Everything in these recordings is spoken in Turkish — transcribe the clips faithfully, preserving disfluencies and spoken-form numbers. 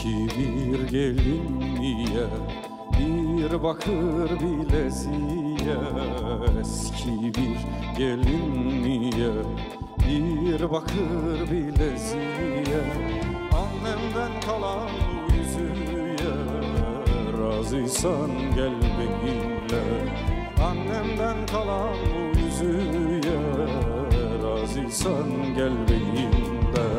Eski bir gelinliğe, bir bakır bileziğe. Eski bir gelinliğe, bir bakır bileziğe. Annemden kalan bu yüzüğe, razıysan gel benimle. Annemden kalan bu yüzüğe, razıysan gel benimle.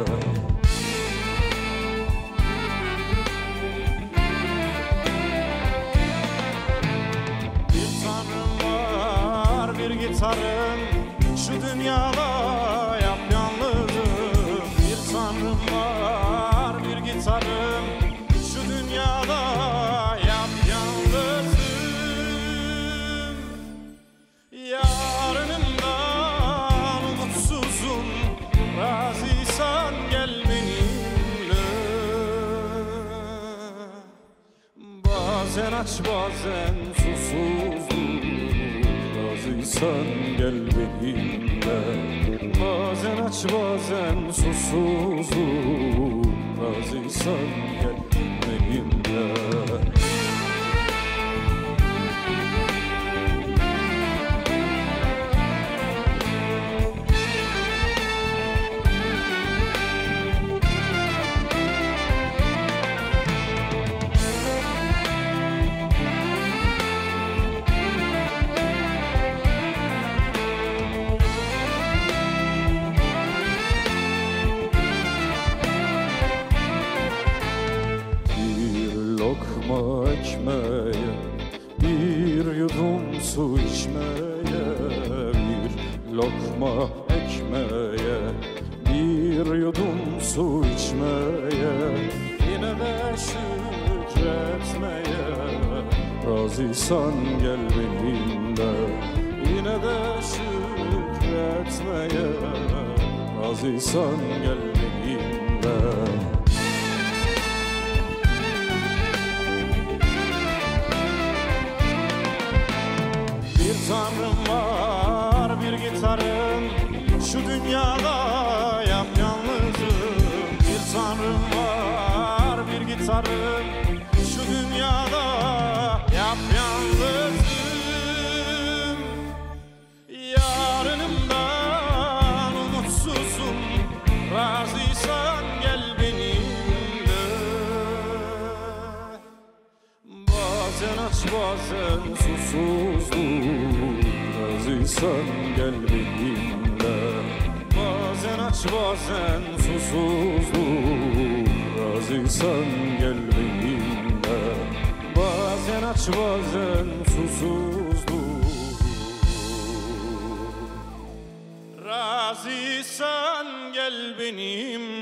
Gitarım şu dünyada yapyalnızım. Bir tanrım var, bir gitarım şu dünyada yapyalnızım. Yarınımdan umutsuzum, razıysan gel benimle. Bazen aç bazen susuzum, razıysan gel benimle. Bazen aç bazen susuzum, razıysan gel benimle. Lokma ekmeğe, bir yudum su içmeye. Bir lokma ekmeğe, bir yudum su içmeye. Yine de şükretmeye, razıysan gel benimle. Yine de şükretmeye, razıysan gel benimle. Bir tanrım var, bir gitarım şu dünyada yapyalnızım. Bir tanrım var, bir gitarım şu dünyada yapyalnızım. Yarınımdan umutsuzum, razıysan gel benimle. Bazen aç bazen susuzum, razıysan gel benimle. Bazen aç bazen susuzum, razıysan gel benimle. Bazen aç bazen susuzum, razıysan gel benimle.